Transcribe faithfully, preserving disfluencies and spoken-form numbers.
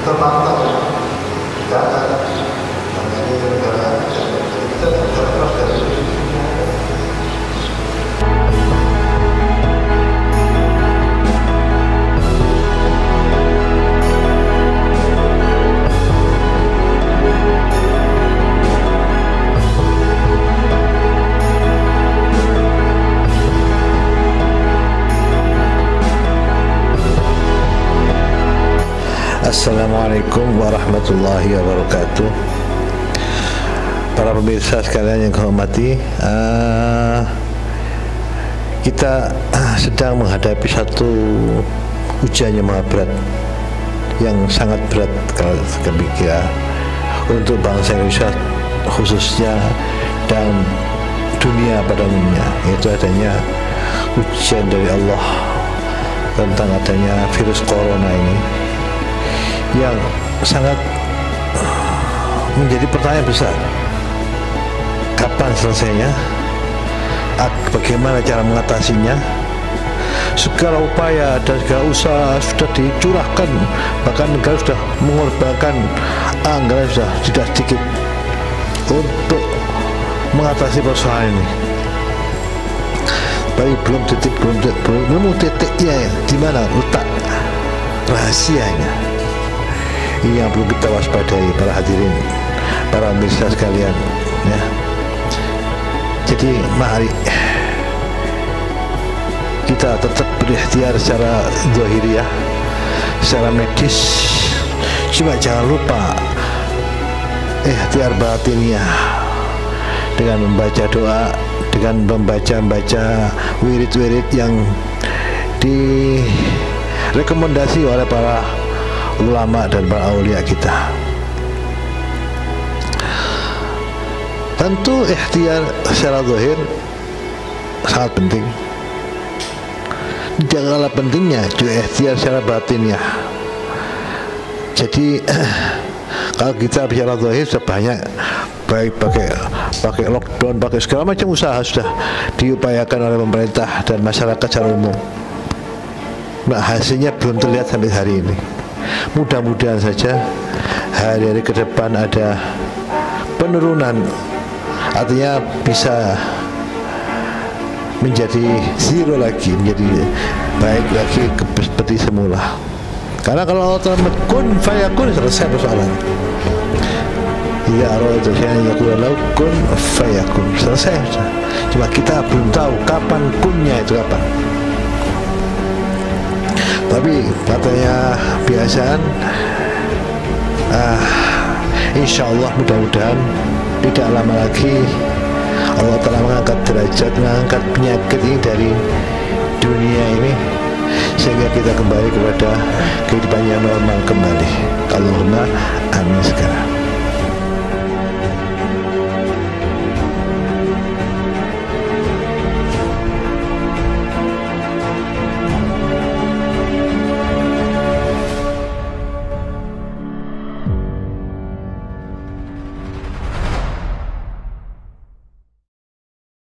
terpantau data dari negara kita terlepas dari Assalamualaikum warahmatullahi wabarakatuh. Para pemirsa sekalian yang kami hormati, uh, kita sedang menghadapi satu ujian yang maha berat, yang sangat berat kalau kami kira untuk bangsa Indonesia khususnya dan dunia pada umumnya, yaitu adanya ujian dari Allah tentang adanya virus corona ini, yang sangat menjadi pertanyaan besar. Kapan selesainya? Bagaimana cara mengatasinya? Segala upaya dan segala usaha sudah dicurahkan, bahkan negara sudah mengorbankan anggaran sudah tidak sedikit untuk mengatasi persoalan ini. Tapi belum titik belum belum, belum titiknya ya, di mana letak rahasianya. Ini yang perlu kita waspadai, para hadirin, para pemirsa sekalian, ya. Jadi mari kita tetap berikhtiar secara zahiriyah, secara medis, cuma jangan lupa ikhtiar batiniyah dengan membaca doa, dengan membaca-baca wirid-wirid yang direkomendasi oleh para ulama dan para aulia kita. Tentu ikhtiar secara zahir sangat penting. Tidak kalah pentingnya juga ikhtiar secara batinnya. Jadi kalau kita bicara zahir sudah banyak, baik pakai pakai lockdown, pakai segala macam usaha sudah diupayakan oleh pemerintah dan masyarakat secara umum. Nah, hasilnya belum terlihat sampai hari ini. Mudah-mudahan saja hari-hari ke depan ada penurunan, artinya bisa menjadi zero lagi, menjadi baik lagi seperti semula. Karena kalau Allah telah kun fayakun, selesai persoalan. Ya Allah, ya kun fayakun, selesai. Cuma kita belum tahu kapan kunnya itu kapan. Tapi katanya biasaan, ah, insya Allah mudah-mudahan tidak lama lagi Allah telah mengangkat derajat, mengangkat penyakit ini dari dunia ini, sehingga kita kembali kepada kehidupan yang normal kembali. Allahumma amin sekarang.